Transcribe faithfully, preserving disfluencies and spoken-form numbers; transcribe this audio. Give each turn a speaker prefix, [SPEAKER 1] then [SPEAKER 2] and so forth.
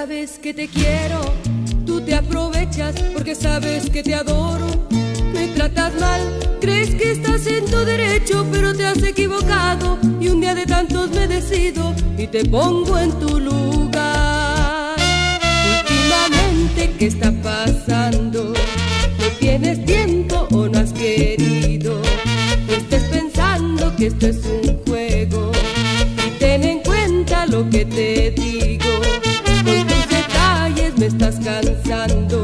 [SPEAKER 1] sabes que te quiero, tú te aprovechas porque sabes que te adoro. Me tratas mal, crees que estás en tu derecho, pero te has equivocado. Y un día de tantos me decido y te pongo en tu lugar. Últimamente, ¿qué está pasando? ¿No tienes tiempo o no has querido? No estés pensando que esto es un juego y ten en cuenta lo que te digo. Con tus detalles me estás cansando.